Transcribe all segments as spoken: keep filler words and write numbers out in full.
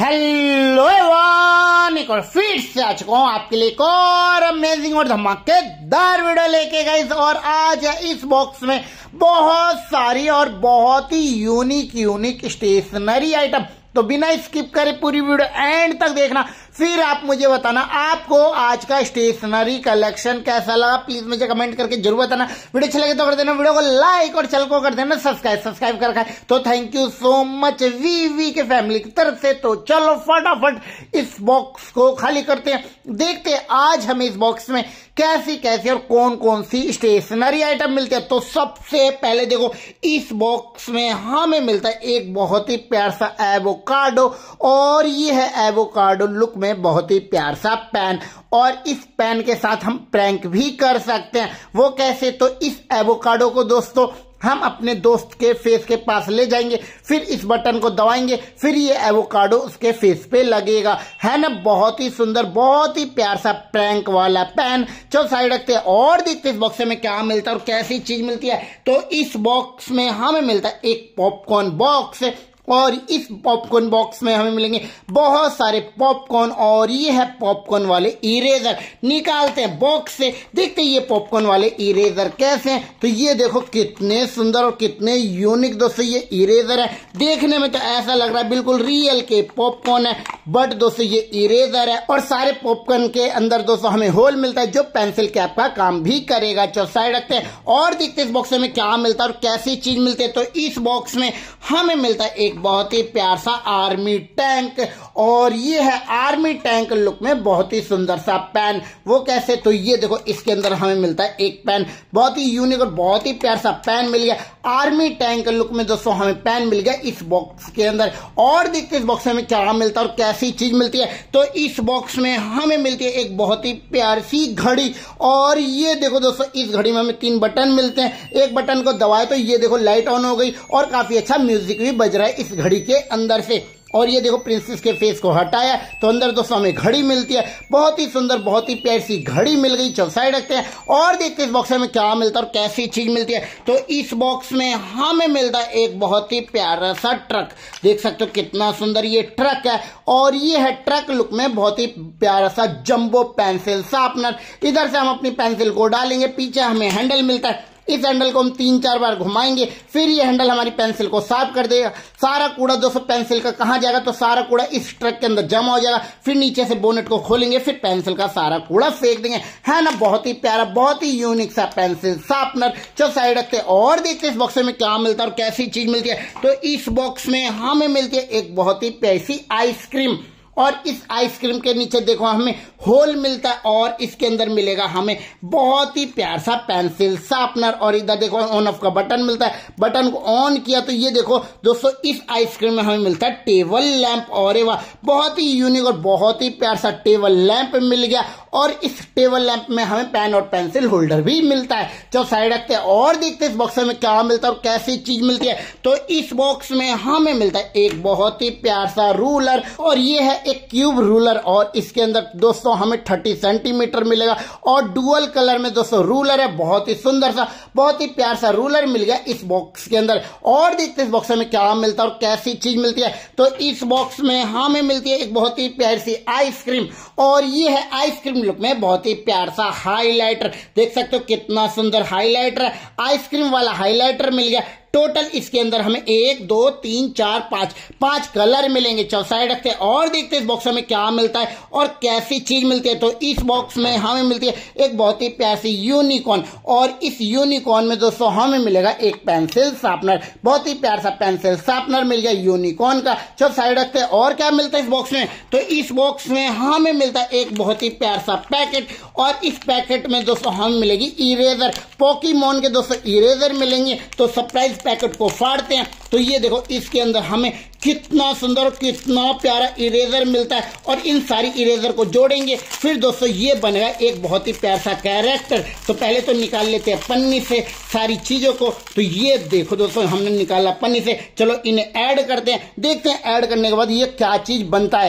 Hello everyone, एक और फिर से आ चुका हूँ आपके लिए एक और अमेजिंग और धमाकेदार वीडियो लेके गाइस। और आज है इस बॉक्स में बहुत सारी और बहुत ही यूनिक यूनिक स्टेशनरी आइटम। तो बिना स्किप करे पूरी वीडियो एंड तक देखना, फिर आप मुझे बताना आपको आज का स्टेशनरी कलेक्शन कैसा लगा। प्लीज मुझे कमेंट करके जरूर बताना। वीडियो अच्छा लगे तो कर देना वीडियो को लाइक और चैनल को कर देना सब्सक्राइब सब्सक्राइब कर रखा है तो थैंक यू सो मच वीवी के फैमिली की तरफ से। तो चलो फटाफट इस बॉक्स को खाली करते हैं, देखते हैं आज हमें इस बॉक्स में कैसी कैसी और कौन कौन सी स्टेशनरी आइटम मिलती है। तो सबसे पहले देखो, इस बॉक्स में हमें मिलता है एक बहुत ही प्यार सा एवोकाडो, और ये है एवोकाडो लुक में बहुत ही प्यार सा पेन। और इस पेन के साथ हम प्रैंक भी कर सकते हैं। वो कैसे? तो इस एवोकाडो को दोस्तों हम अपने दोस्त के फेस के पास ले जाएंगे, फिर इस बटन को दबाएंगे, फिर ये एवोकाडो उसके फेस पे लगेगा। है ना बहुत ही सुंदर, बहुत ही प्यार सा प्रैंक वाला पेन। चलो साइड रखते हैं और देखते हैं इस बॉक्स में क्या मिलता है और कैसी चीज मिलती है। तो इस बॉक्स में हमें मिलता है एक पॉपकॉर्न बॉक्स, और इस पॉपकॉर्न बॉक्स में हमें मिलेंगे बहुत सारे पॉपकॉर्न, और ये है पॉपकॉर्न वाले इरेजर। निकालते हैं बॉक्स से, देखते हैं ये पॉपकॉर्न वाले इरेजर कैसे हैं। तो ये देखो कितने सुंदर और कितने यूनिक दोस्तों ये इरेजर है। देखने में तो ऐसा लग रहा है बिल्कुल रियल के पॉपकॉर्न है, बट दोस्तों ये इरेजर है। और सारे पॉपकॉर्न के अंदर दोस्तों हमें होल मिलता है जो पेंसिल कैप का काम भी करेगा। चलो साइड रखते हैं और देखते हैं इस बॉक्स में क्या मिलता है और कैसी चीज मिलती है। तो इस बॉक्स में हमें मिलता है एक बहुत ही प्यार सा आर्मी टैंक, और ये है आर्मी टैंक लुक में बहुत ही सुंदर सा पेन। वो कैसे? तो ये देखो इसके अंदर हमें मिलता है एक पेन, बहुत ही यूनिक और बहुत ही प्यार सा पेन मिल गया। आर्मी टैंक लुक में दोस्तों हमें पेन मिल गया इस बॉक्स के अंदर। और देखते इस बॉक्स में क्या मिलता है और कैसी चीज मिलती है। तो इस बॉक्स में हमें मिलती है एक बहुत ही प्यारी सी घड़ी, और ये देखो दोस्तों इस घड़ी में हमें तीन बटन मिलते हैं। एक बटन को दबाए तो ये देखो लाइट ऑन हो गई, और काफी अच्छा म्यूजिक भी बज रहा है इस घड़ी के अंदर से। और ये देखो प्रिंसेस के फेस को हटाया तो अंदर दोस्तों हमें घड़ी मिलती है। बहुत ही सुंदर, बहुत ही प्यारी सी घड़ी मिल गई। चलो साइड रखते हैं और देखते हैं इस बॉक्स में क्या मिलता है और कैसी चीज मिलती है। तो इस बॉक्स में हमें मिलता है एक बहुत ही प्यारा सा ट्रक। देख सकते हो कितना सुंदर ये ट्रक है, और ये है ट्रक लुक में बहुत ही प्यारा सा जंबो पेंसिल शार्पनर। इधर से हम अपनी पेंसिल को डालेंगे, पीछे हमें हैंडल मिलता है। इस हैंडल को हम तीन चार बार घुमाएंगे, फिर ये हैंडल हमारी पेंसिल को साफ कर देगा। सारा कूड़ा दोस्तों पेंसिल का कहाँ जाएगा? तो सारा कूड़ा इस ट्रक के अंदर जमा हो जाएगा। फिर नीचे से बोनेट को खोलेंगे, फिर पेंसिल का सारा कूड़ा फेंक देंगे। है ना बहुत ही प्यारा, बहुत ही यूनिक सा पेंसिल शार्पनर। चलो साइड रखते हैं और देखते हैं इस बॉक्स में क्या मिलता है और कैसी चीज मिलती है। तो इस बॉक्स में हमें मिलती है एक बहुत ही प्यारी सी आइसक्रीम, और इस आइसक्रीम के नीचे देखो हमें होल मिलता है, और इसके अंदर मिलेगा हमें बहुत ही प्यार सा पेंसिल शार्पनर। और इधर देखो ऑन ऑफ का बटन मिलता है, बटन को ऑन किया तो ये देखो दोस्तों इस आइसक्रीम में हमें मिलता है टेबल लैंप। और वाह बहुत ही यूनिक और बहुत ही प्यार सा टेबल लैंप मिल गया, और इस टेबल लैंप में हमें पेन और पेंसिल होल्डर भी मिलता है। चलो साइड रखते हैं और देखते हैं इस बॉक्स में क्या मिलता है और कैसी चीज मिलती है। तो इस बॉक्स में हमें मिलता है एक बहुत ही प्यार सा रूलर, और ये है एक क्यूब रूलर, और इसके अंदर दोस्तों हमें तीस सेंटीमीटर मिलेगा, और डुअल कलर में दोस्तों रूलर है। बहुत ही सुंदर सा, बहुत ही प्यार सा रूलर मिल गया इस बॉक्स के अंदर। और देखते हैं इस बॉक्स में क्या मिलता है और कैसी चीज मिलती है। तो इस बॉक्स में हमें मिलती है एक बहुत ही प्यारी सी आइसक्रीम, और ये है आइसक्रीम लुक में बहुत ही प्यार सा हाईलाइटर। देख सकते हो कितना सुंदर हाईलाइटर है, आइसक्रीम वाला हाईलाइटर मिल गया। टोटल इसके अंदर हमें एक दो तीन चार पांच पांच कलर मिलेंगे। चलो साइड रखते हैं और देखते हैं इस बॉक्स में क्या मिलता है और कैसी चीज मिलती है। तो इस बॉक्स में हमें मिलती है एक बहुत ही प्यारी यूनिकॉर्न, और इस यूनिकॉर्न में दोस्तों हमें मिलेगा एक पेंसिल शार्पनर। बहुत ही प्यार सा पेंसिल शार्पनर मिल गया यूनिकॉर्न का। चलो साइड रखते हैं और क्या मिलता है इस बॉक्स में। तो इस बॉक्स में हमें मिलता है एक बहुत ही प्यार सा पैकेट, और इस पैकेट में दोस्तों हमें मिलेगी इरेजर। पोकेमॉन के दोस्तों इरेजर मिलेंगे। तो सरप्राइज पैकेट को फाड़ते हैं तो ये देखो इसके अंदर हमें कितना सुंदर और कितना प्यारा इरेजर मिलता है, और इन सारी इरेजर को जोड़ेंगे, फिर दोस्तों ये बनेगा एक बहुत ही प्यारा सा कैरेक्टर। तो पहले तो निकाल लेते हैं पन्नी से सारी चीजों को। तो ये देखो दोस्तों हमने निकाला पन्नी से। चलो इन्हें ऐड करते हैं, देखते हैं ऐड करने के बाद ये क्या चीज बनता है।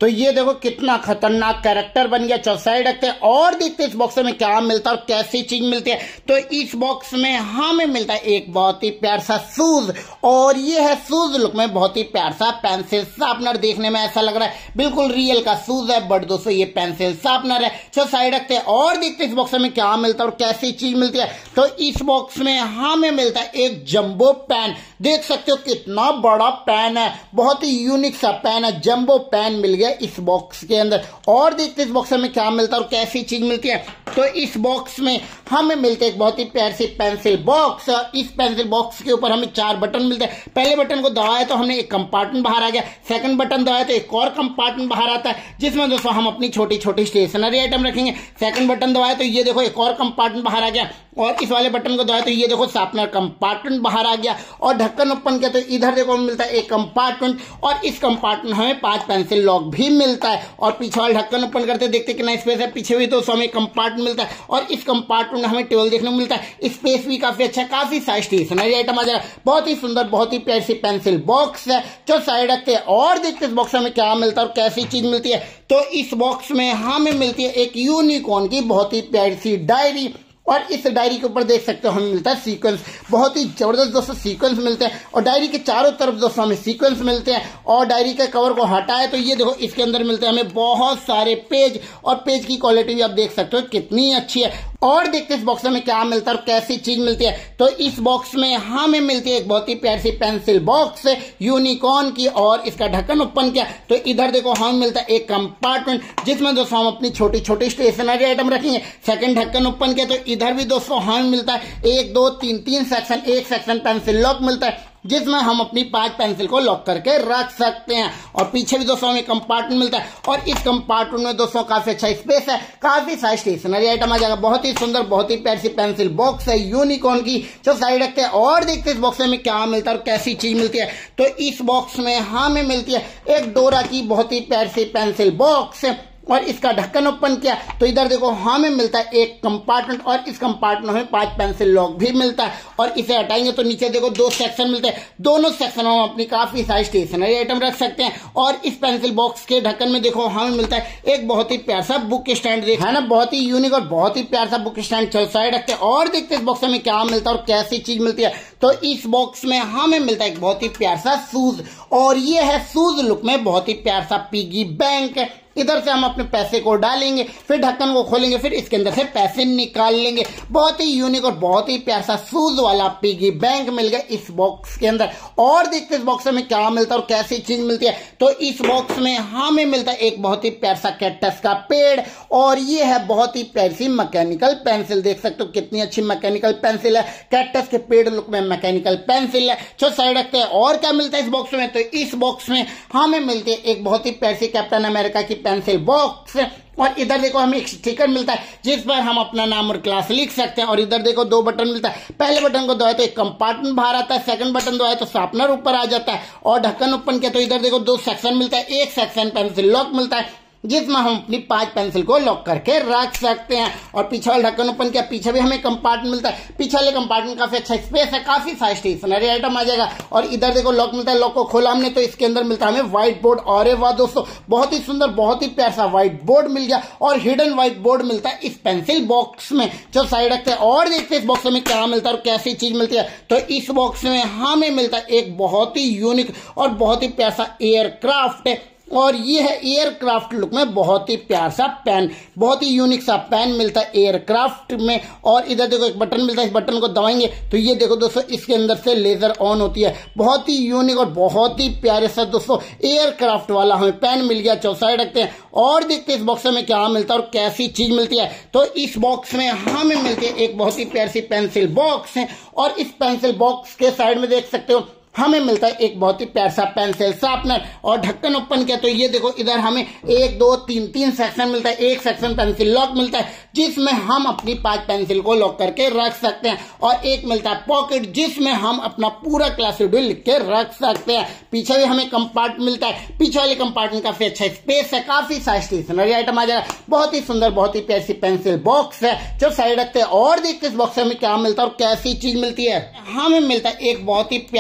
तो ये देखो कितना खतरनाक कैरेक्टर बन गया। चलो साइड रखते हैं और देखते हैं इस बॉक्स में क्या मिलता है और कैसी चीज मिलती है। तो इस बॉक्स में हमें मिलता है एक बहुत ही प्यार सा शूज, और ये है शूज लुक में बहुत ही प्यार सा पेंसिल शार्पनर। देखने में ऐसा लग रहा है बिल्कुल रियल का शूज है, बट दोस्तों ये पेंसिल शार्पनर है। चलो साइड रखते हैं और देखते हैं इस बॉक्स में क्या मिलता है और कैसी चीज मिलती है। तो इस बॉक्स में हमें मिलता है एक जंबो पेन। देख सकते हो कितना बड़ा पेन है, बहुत ही यूनिक सा पेन है, जंबो पेन मिल गया इस बॉक्स के अंदर। और देखते हैं इस बॉक्स में क्या मिलता है और कैसी चीज मिलती है। तो इस बॉक्स में हमें मिलते एक बहुत ही प्यारी सी पेंसिल बॉक्स। इस पेंसिल बॉक्स के ऊपर हमें चार बटन मिलते हैं। पहले बटन को दबाया तो हमने एक कंपार्टमेंट बाहर आ गया, सेकंड बटन दबाया तो एक और कंपार्टमेंट बाहर आता है जिसमें दोस्तों हम अपनी छोटी छोटी स्टेशनरी आइटम रखेंगे। सेकंड बटन दबाया तो ये देखो एक और कंपार्टमेंट बाहर आ गया, और इस वाले बटन को दबाया तो ये देखो शार्पनर कंपार्टमेंट बाहर आ गया। और ढक्कन ओपन किया तो इधर देखो मिलता है एक कंपार्टमेंट, और इस कंपार्टमेंट हमें पांच पेंसिल लॉक भी मिलता है। और पीछे वाले ढक्कन ओपन करते देखते कितना स्पेस है, पीछे भी दोस्तों हमें कंपार्टमेंट मिलता है, और इस कंपार्टमेंट में हमें टेबल देखने को मिलता है। स्पेस भी काफी अच्छा, काफी सारी स्टेशनरी आइटम आ जाएगा। बहुत ही सुंदर, बहुत ही प्यारी सी पेंसिल बॉक्स है। जो साइड रखते हैं और देखते हैं इस बॉक्स में क्या मिलता है और कैसी चीज मिलती है। तो इस बॉक्स में हमें मिलती है एक यूनिकॉर्न की बहुत ही प्यारी सी डायरी, और इस डायरी के ऊपर देख सकते हो हमें मिलता है सीक्वेंस। बहुत ही जबरदस्त दोस्तों सीक्वेंस मिलते हैं, और डायरी के चारों तरफ दोस्तों हमें सीक्वेंस मिलते हैं। और डायरी के कवर को हटाए तो ये देखो इसके अंदर मिलते हैं हमें बहुत सारे पेज, और पेज की क्वालिटी भी आप देख सकते हो कितनी अच्छी है। और देखते हैं इस बॉक्स में क्या मिलता है और कैसी चीज मिलती है। तो इस बॉक्स में हमें मिलती है एक बहुत ही प्यारी सी पेंसिल बॉक्स यूनिकॉर्न की, और इसका ढक्कन ओपन किया तो इधर देखो हमें मिलता है एक कंपार्टमेंट जिसमें दोस्तों हम अपनी छोटी छोटी स्टेशनरी आइटम रखेंगे। सेकंड ढक्कन ओपन किया तो इधर भी दोस्तों हमें मिलता है एक दो तीन तीन सेक्शन, एक सेक्शन पेंसिल लॉक मिलता है जिसमें हम अपनी पांच पेंसिल को लॉक करके रख सकते हैं। और पीछे भी दोस्तों हमें कंपार्टमेंट मिलता है, और इस कंपार्टमेंट में दोस्तों काफी अच्छा स्पेस है, काफी सारी स्टेशनरी आइटम आ जाएगा। बहुत ही सुंदर, बहुत ही प्यारी सी पेंसिल बॉक्स है यूनिकॉर्न की। जो साइड रखते हैं और देखते हैं इस बॉक्स में क्या मिलता है और कैसी चीज मिलती है। तो इस बॉक्स में हमें मिलती है एक डोरा की बहुत ही प्यारी सी पेंसिल बॉक्स, और इसका ढक्कन ओपन किया तो इधर देखो हमें मिलता है एक कंपार्टमेंट, और इस कंपार्टमेंट में पांच पेंसिल लॉक भी मिलता है। और इसे हटाएंगे तो नीचे देखो दो सेक्शन मिलते हैं, दोनों सेक्शन में हम अपनी काफी सारी स्टेशनरी आइटम रख सकते हैं। और इस पेंसिल बॉक्स के ढक्कन में देखो हमें मिलता है एक बहुत ही प्यारा सा बुक स्टैंड, है ना, बहुत ही यूनिक और बहुत ही प्यारा सा बुक स्टैंड। चलो साइड रखते हैं और देखते हैं इस बॉक्स में क्या मिलता है और कैसी चीज मिलती है। तो इस बॉक्स में हमें मिलता है एक बहुत ही प्यारा सा शूज, और ये है शूज लुक में बहुत ही प्यारा सा पिगी बैंक। इधर से हम अपने पैसे को डालेंगे, फिर ढक्कन को खोलेंगे, फिर इसके अंदर से पैसे निकाल लेंगे। बहुत ही यूनिक और बहुत ही प्यारा सा शूज वाला पिगी बैंक मिल गया इस बॉक्स के अंदर। और देखते हैं इस बॉक्स में क्या मिलता है और कैसी चीज मिलती है। तो इस बॉक्स में हमें मिलता है एक बहुत ही प्यारा सा कैक्टस का पेड़, और ये है बहुत ही प्यारी सी मैकेनिकल पेंसिल। देख सकते हो कितनी अच्छी मैकेनिकल पेंसिल है, कैक्टस के पेड़ लुक में मैकेनिकल पेंसिल है। जो साइड रखते हैं और क्या मिलता है इस बॉक्स में। तो इस बॉक्स में हमें मिलती है एक बहुत ही प्यारी सी कैप्टन अमेरिका की पेंसिल बॉक्स, और इधर देखो हमें एक स्टिकर मिलता है जिस पर हम अपना नाम और क्लास लिख सकते हैं। और इधर देखो दो बटन मिलता है, पहले बटन को दबाए तो एक कंपार्टमेंट बाहर आता है, सेकंड बटन दबाए तो शार्पनर ऊपर आ जाता है। और ढक्कन ओपन किया तो इधर देखो दो सेक्शन मिलता है, एक सेक्शन पेंसिल लॉक मिलता है जिसमें हम अपनी पांच पेंसिल को लॉक करके रख सकते हैं। और पीछे वाले ढक्कन ओपन किया, पीछे भी हमें कंपार्टमेंट मिलता है, पीछे वाले कंपार्टमेंट काफी अच्छा स्पेस है, काफी सारी स्टेशनरी आइटम आ जाएगा। और इधर देखो लॉक मिलता है, लॉक को खोला हमने तो इसके अंदर मिलता है हमें व्हाइट बोर्ड। और वाह दोस्तों, बहुत ही सुंदर, बहुत ही प्यारा सा व्हाइट बोर्ड मिल गया, और हिडन व्हाइट बोर्ड मिलता है इस पेंसिल बॉक्स में। जो साइड रखते हैं और देखते हैं इस बॉक्स में क्या मिलता है और कैसी चीज मिलती है। तो इस बॉक्स में हमें मिलता है एक बहुत ही यूनिक और बहुत ही प्यारा सा एयरक्राफ्ट, और ये है एयरक्राफ्ट लुक में बहुत ही प्यार सा पेन, बहुत ही यूनिक सा पेन मिलता है एयरक्राफ्ट में। और इधर देखो एक बटन मिलता है, इस बटन को दबाएंगे तो ये देखो दोस्तों इसके अंदर से लेजर ऑन होती है। बहुत ही यूनिक और बहुत ही प्यारे सा दोस्तों एयरक्राफ्ट वाला हमें पेन मिल गया। चौसाई रखते हैं और देखते हैं इस बॉक्स में क्या मिलता है और कैसी चीज मिलती है। तो इस बॉक्स में हमें मिलती है एक बहुत ही प्यारी सी पेंसिल बॉक्स है, और इस पेंसिल बॉक्स के साइड में देख सकते हो हमें मिलता है एक बहुत ही प्यारा सा पेंसिल शार्पनर। और ढक्कन ओपन किया तो ये देखो इधर हमें एक दो तीन तीन सेक्शन मिलता है, एक सेक्शन पेंसिल लॉक मिलता है जिसमें हम अपनी पांच पेंसिल को लॉक करके रख सकते हैं। और एक मिलता है पॉकेट जिसमें हम अपना पूरा क्लास शेड्यूल लिख के रख सकते हैं। पीछे भी हमें कंपार्ट मिलता है, पीछे वाले कंपार्टमेंट काफी अच्छा स्पेस है, काफी सारी स्टेशनरी आइटम आ जाएगा। बहुत ही सुंदर, बहुत ही प्यारी सी पेंसिल बॉक्स है। जो साइड रखते हैं और देखते हैं इस बॉक्स में क्या मिलता है और कैसी चीज मिलती है। हमें मिलता है एक बहुत ही प्यार सा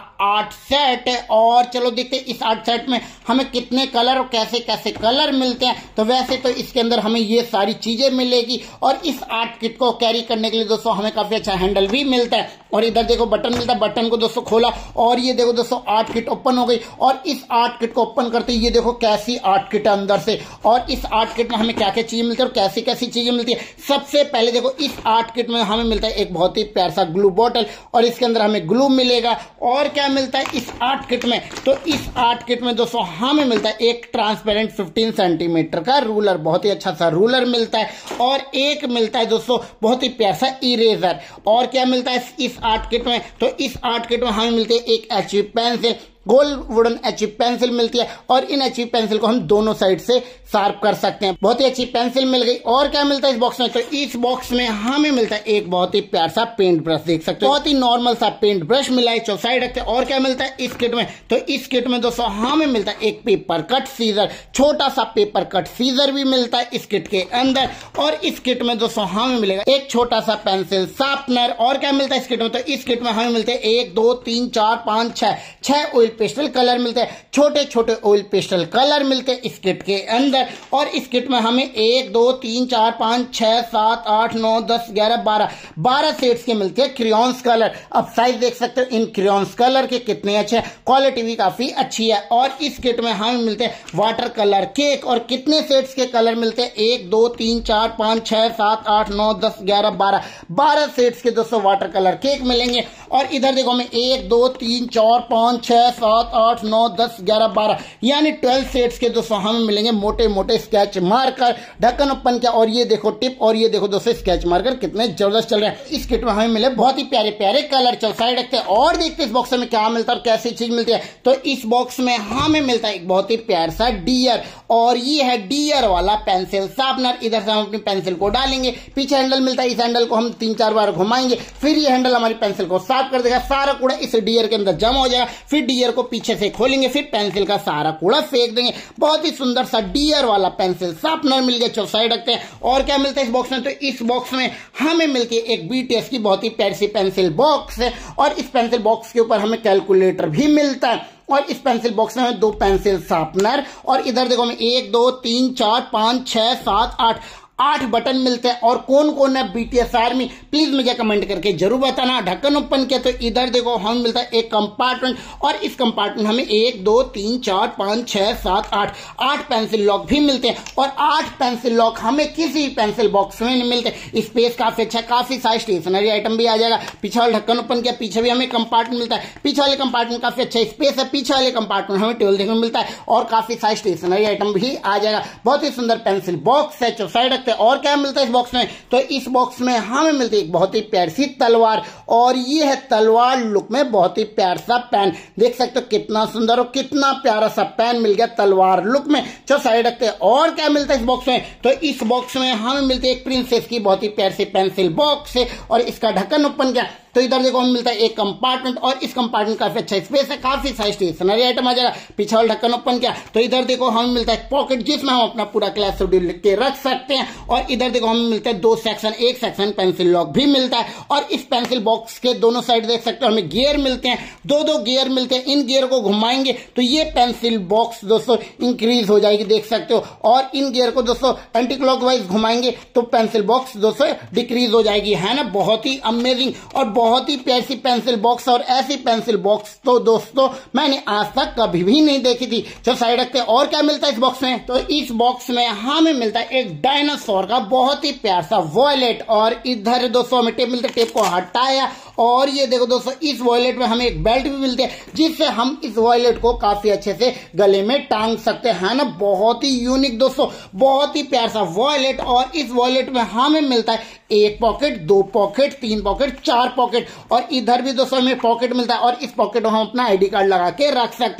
आर्ट सेट है। और चलो देखते हैं इस आर्ट सेट में हमें कितने कलर और कैसे कैसे कलर मिलते हैं। तो वैसे तो इसके अंदर हमें ये सारी चीजें मिलेगी और इस आर्ट किट को कैरी करने के लिए दोस्तों हमें काफी अच्छा हैंडल भी मिलता है। और इधर देखो बटन मिलता है, बटन को दोस्तों खोला और ये देखो दोस्तों आर्ट किट ओपन हो गई। और इस आर्ट किट को ओपन करते ये देखो कैसी आर्ट किट है अंदर से। और इस आर्ट किट में हमें क्या क्या चीजें मिलती है और कैसी कैसी चीजें मिलती है। सबसे पहले देखो इस आर्ट किट में हमें मिलता है एक बहुत ही प्यारा सा ग्लू बॉटल और इसके अंदर हमें ग्लू मिलेगा। और क्या मिलता है इस आर्ट किट में, तो इस आर्ट किट में दोस्तों हमें मिलता है एक ट्रांसपेरेंट पंद्रह सेंटीमीटर का रूलर, बहुत ही अच्छा सा रूलर मिलता है। और एक मिलता है दोस्तों बहुत ही प्यारा सा इरेजर। और क्या मिलता है इस आर्ट किट में, तो इस आर्ट किट में हमें मिलती है एक एचबी पेंसिल, गोल वुडन एचबी पेंसिल मिलती है। और इन एचबी पेंसिल को हम दोनों साइड से शार्प कर सकते हैं। बहुत ही अच्छी पेंसिल मिल गई। और क्या मिलता है इस बॉक्स में, तो इस बॉक्स में हमें मिलता है एक बहुत ही प्यारा सा पेंट ब्रश, देख सकते हो बहुत ही नॉर्मल सा पेंट ब्रश मिला है चौसाई रखते हैं। और क्या मिलता है इस किट में, तो इस किट में दोस्तों हमें मिलता है एक पेपर कट सीजर, छोटा सा पेपर कट सीजर भी मिलता है इस किट के अंदर। और इस किट में दोस्तों हमें मिलेगा एक छोटा सा पेंसिल शार्पनर। और क्या मिलता है इस किट में, तो इस किट में हमें मिलते हैं एक दो तीन चार पांच छह छह ऑयल पेस्टल कलर मिलते हैं, छोटे छोटे ऑयल पेस्टल कलर मिलते हैं इस किट के अंदर। और इस किट में हमें एक दो तीन चार पांच छह सात आठ नौ दस ग्यारह बारह बारह शेड्स के मिलते हैं क्रियॉन्स कलर। अब साइज देख सकते हो इन क्रियॉन्स कलर के कितने अच्छे हैं, क्वालिटी भी काफी अच्छी है। और इस किट में हमें मिलते हैं वाटर कलर केक और कितने शेड्स के कलर मिलते हैं, एक दो तीन चार पांच छह सात आठ नौ दस ग्यारह बारह बारह शेड्स के दोस्तों वाटर कलर केक मिलेंगे। और इधर देखो हमें एक दो तीन चार पांच छह सात आठ नौ दस ग्यारह बारह यानी ट्वेल्व शेड्स के दोस्तों हमें मिलेंगे मोटे मोटे स्केच मार्कर। ढक्कन ओपन किया और ये देखो टिप और ये देखो दोस्तों स्केच मार्कर कितने जबरदस्त चल रहे हैं। इस किट में हमें मिले बहुत ही प्यारे प्यारे कलर। चल साइड रखते हैं और देखते हैं इस बॉक्स में क्या मिलता है और कैसी चीज मिलती है। तो इस बॉक्स में हमें मिलता है एक बहुत ही प्यारा सा डियर और ये है डियर वाला पेंसिल शार्पनर। इधर से हम अपनी पेंसिल को डालेंगे, पीछे हैंडल मिलता है, इस हैंडल को हम तीन चार बार घुमाएंगे, फिर ये हैंडल हमारी पेंसिल को साफ कर देगा, सारा कूड़ा इस डियर के अंदर जमा हो जाएगा। फिर डियर को पीछे से खोलेंगे, फिर पेंसिल का सारा कूड़ा फेंक देंगे। बहुत ही सुंदर सा डियर वाला पेंसिल शार्पनर मिल गया। चलो साइड रखते हैं और क्या मिलता है इस बॉक्स में, तो इस बॉक्स में हमें मिलती है एक बीटीएस की बहुत ही प्यारी सी पेंसिल बॉक्स है। और इस पेंसिल बॉक्स के ऊपर हमें कैलकुलेटर भी मिलता है। और इस पेंसिल बॉक्स में हमें दो पेंसिल शार्पनर और इधर देखो हमें एक दो तीन चार पांच छह सात आठ आठ बटन मिलते हैं। और कौन कौन है बीटीएस आर्मी प्लीज मुझे कमेंट करके जरूर बताना। ढक्कन ओपन किया तो इधर देखो हमें मिलता है एक कंपार्टमेंट और इस कंपार्टमेंट हमें एक दो तीन चार पांच छह सात आठ आठ पेंसिल लॉक भी मिलते हैं। और आठ पेंसिल लॉक हमें किसी पेंसिल बॉक्स में नहीं मिलते। स्पेस काफी अच्छा, काफी सारे स्टेशनरी आइटम भी आ जाएगा। पीछे वाले ढक्कन ओपन किया, पीछे भी हमें कंपार्टमेंट मिलता है। पीछे वाले कंपार्टमेंट काफी अच्छा स्पेस है, पीछे वाले कंपार्टमेंट हमें टेबल देखने को मिलता है और काफी सारे स्टेशनरी आइटम भी आ जाएगा। बहुत ही सुंदर पेंसिल बॉक्स है। चलो साइड रखते हैं और क्या मिलता है इस बॉक्स में, तो इस बॉक्स में हमें मिलती है एक बहुत ही प्यारी सी तलवार और ये है तलवार लुक में बहुत ही प्यारा सा पेन। देख सकते हो कितना सुंदर और कितना प्यारा सा पेन मिल गया तलवार लुक में। चलो साइड रखते हैं और क्या मिलता है इस बॉक्स में, तो इस बॉक्स में हमें मिलती है एक प्रिंसेस की बहुत ही प्यारी सी पेंसिल बॉक्स है और इसका ढक्कन ओपन किया तो इधर देखो हमें मिलता है एक कंपार्टमेंट और इस कंपार्टमेंट काफी अच्छा स्पेस है, काफी सारे स्टेशनरी आइटम आ जाएगा। पीछे वाला ढक्कन ओपन किया तो इधर देखो हमें मिलता है पॉकेट जिसमें हम अपना पूरा क्लास शेड्यूल लिख के रख सकते हैं। और इधर देखो हमें मिलता है दो सेक्शन, एक सेक्शन पेंसिल लॉक भी मिलता है। और इस पेंसिल बॉक्स के दोनों साइड देख सकते हो हमें गियर मिलते हैं, दो दो गियर मिलते हैं। इन गियर को घुमाएंगे तो ये पेंसिल बॉक्स दोस्तों इंक्रीज हो जाएगी, देख सकते हो। और इन गियर को दोस्तों एंटी क्लॉकवाइज घुमाएंगे तो पेंसिल बॉक्स दोस्तों डिक्रीज हो जाएगी, है ना। बहुत ही अमेजिंग और बहुत ही प्यारी पेंसिल बॉक्स और ऐसी पेंसिल बॉक्स तो दोस्तों मैंने आज तक कभी भी नहीं देखी थी। चलो साइड रखते हैं और क्या मिलता है इस बॉक्स में, तो इस बॉक्स में हमें मिलता है एक डायनासोर का बहुत ही प्यारा सा वॉलेट। और इधर दोस्तों हमें टेप मिलता है, टेप को हटाया और ये देखो दोस्तों इस वॉलेट में हमें एक बेल्ट भी मिलती है जिससे हम इस वॉलेट को काफी अच्छे से गले में टांग सकते हैं ना। बहुत ही यूनिक दोस्तों, बहुत ही प्यारा सा वॉलेट। और इस वॉलेट में हमें मिलता है एक पॉकेट, दो पॉकेट, तीन पॉकेट, चार पॉकेट और इधर भी दोस्तों हमें पॉकेट मिलता है और इस पॉकेट में हम अपना आईडी कार्ड लगा के रख सकते हैं।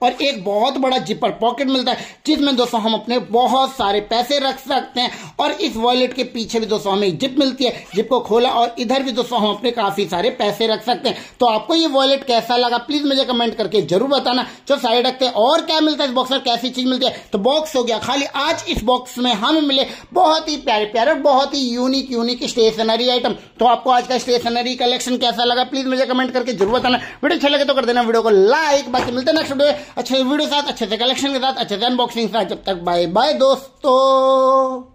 और एक बहुत बड़ा जिपर पॉकेट मिलता है जिसमें दोस्तों हम अपने बहुत सारे पैसे रख सकते हैं। और इस वॉलेट के पीछे भी दोस्तों हमें जिप मिलती है, जिप को खोला और इधर भी दोस्तों हम अपने काफी सारे पैसे रख सकते हैं। तो आपको ये वॉलेट कैसा लगा प्लीज मुझे कमेंट करके जरूर बताना। जो साइड रखते हैं और क्या मिलता है इस बॉक्स में, कैसी चीज मिलती है। तो बॉक्स हो गया खाली। आज इस बॉक्स में हमें मिले बहुत ही प्यारे प्यारे बहुत ही यूनिक यूनिक स्टेशनरी आइटम। तो आपको आज का स्टेशनरी कलेक्शन कैसा लगा प्लीज मुझे कमेंट करके जरूर बताना। वीडियो अच्छा लगे तो कर देना वीडियो को लाइक। बाकी मिलते हैं नेक्स्ट वीडियो अच्छे वीडियो साथ, अच्छे से कलेक्शन के साथ, अच्छे से अनबॉक्सिंग के साथ। जब तक बाय बाय दोस्तों।